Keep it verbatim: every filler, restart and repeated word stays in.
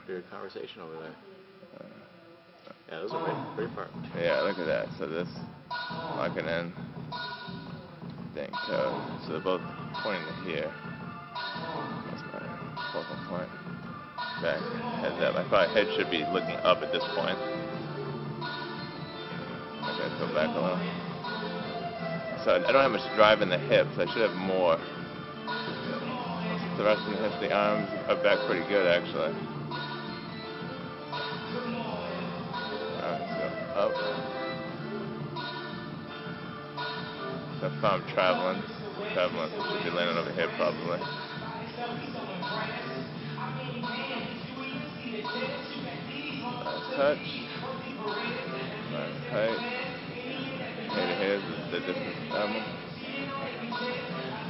after your conversation over there. Uh, Yeah, those are pretty, pretty far. yeah, look at that. So this locking in thing. Uh, so they're both pointing to here. That's my focal point. Back, heads up. I thought head should be looking up at this point. Okay, let's go back a little. So I don't have much drive in the hips. I should have more. The rest of the hips, the arms are back pretty good actually. Alright, so up. So if I'm traveling, traveling, so should be landing over here probably. Nice touch. Nice height. Here to here is the distance normal.